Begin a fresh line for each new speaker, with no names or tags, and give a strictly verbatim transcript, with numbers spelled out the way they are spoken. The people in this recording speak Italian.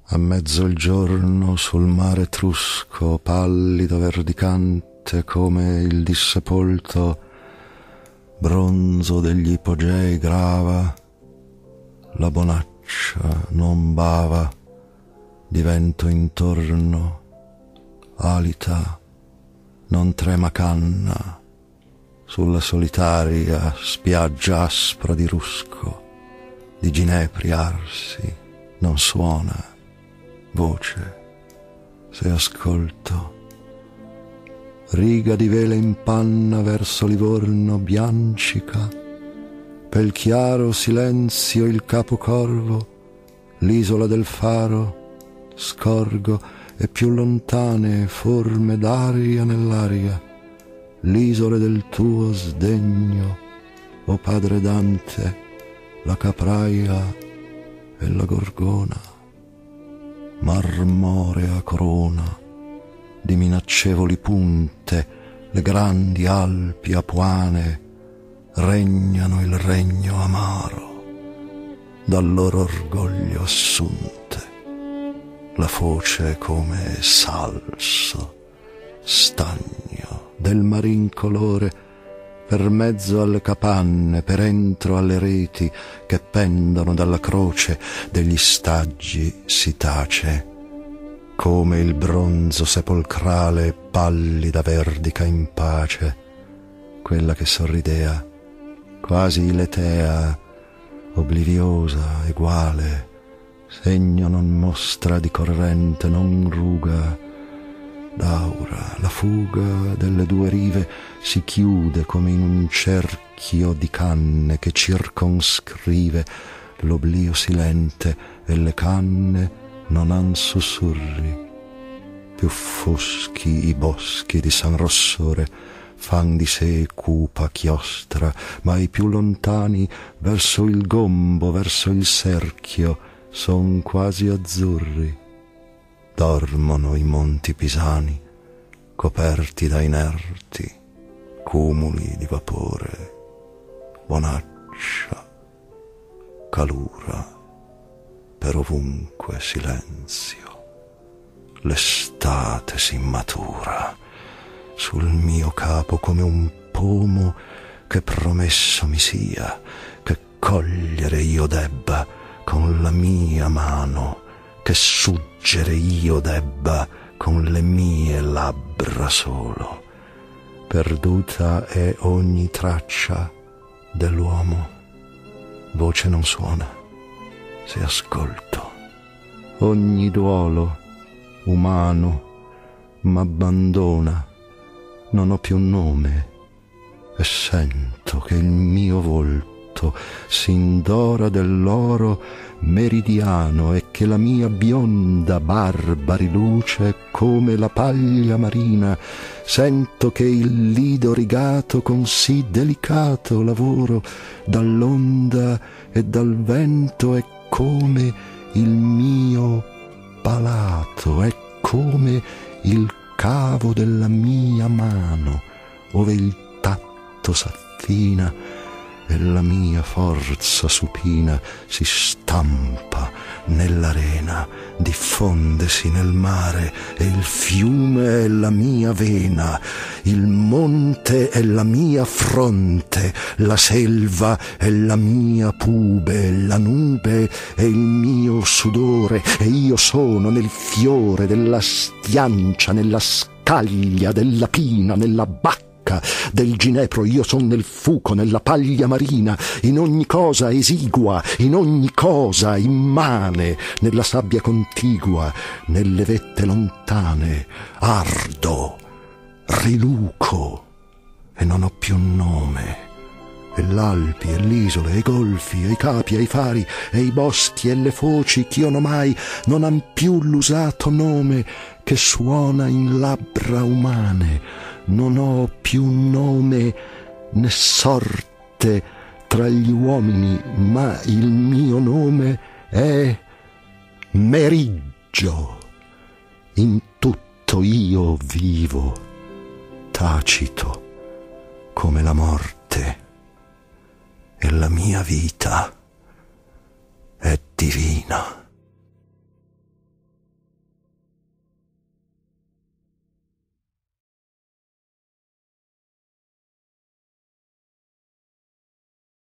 A mezzo il giorno sul mare etrusco, pallido verdicante come il dissepolto bronzo degli ipogei grava, la bonaccia non bava, di vento intorno, alita, non trema canna, sulla solitaria spiaggia aspra di rusco, di ginepri arsi, non suona voce, se ascolto. Riga di vele in panna verso Livorno biancica, pel chiaro silenzio il capo corvo, l'isola del faro, scorgo e più lontane forme d'aria nell'aria, l'isole del tuo sdegno, o padre Dante, la capraia e la gorgona. Marmorea corona di minaccevoli punte, le grandi Alpi apuane regnano il regno amaro, dal loro orgoglio assunte, la foce come salso, stagno del marin colore, per mezzo alle capanne, per entro alle reti che pendono dalla croce degli staggi si tace, come il bronzo sepolcrale pallida verdica in pace, quella che sorridea, quasi iletea, obliviosa, eguale, segno non mostra di corrente, non ruga d'aura, la fuga delle due rive si chiude come in un cerchio di canne che circonscrive l'oblio silente e le canne non han sussurri. Più foschi i boschi di San Rossore fan di sé cupa chiostra, ma i più lontani verso il gombo, verso il cerchio, son quasi azzurri. Dormono i monti pisani, coperti da inerti cumuli di vapore, bonaccia, calura, per ovunque silenzio. L'estate si matura sul mio capo come un pomo che promesso mi sia, che cogliere io debba con la mia mano, che suggere io debba con le mie labbra solo. Perduta è ogni traccia dell'uomo, voce non suona, se ascolto. Ogni duolo umano m'abbandona, non ho più nome e sento che il mio volto s'indora dell'oro meridiano e che la mia bionda barba riluce come la paglia marina. Sento che il lido rigato con sì delicato lavoro dall'onda e dal vento è come il mio palato, è come il cavo della mia mano, ove il tatto s'affina e la mia forza supina si stampa nell'arena, diffondesi nel mare, e il fiume è la mia vena, il monte è la mia fronte, la selva è la mia pube, la nube è il mio sudore, e io sono nel fiore della stiancia, nella scaglia della pina, nella bacca del ginepro, io son nel fuco, nella paglia marina, in ogni cosa esigua, in ogni cosa immane, nella sabbia contigua, nelle vette lontane, ardo, riluco, e non ho più nome, e l'Alpi, e l'isole, e i golfi, e i capi, e i fari, e i boschi, e le foci ch'io non mai, non han più l'usato nome che suona in labbra umane. Non ho più nome né sorte tra gli uomini, ma il mio nome è Meriggio. In tutto io vivo, tacito come la morte, e la mia vita è divina.